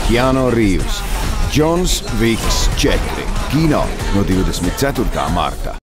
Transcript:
Kianu Rīvss, Džons Viks 4, kino no 24. marta.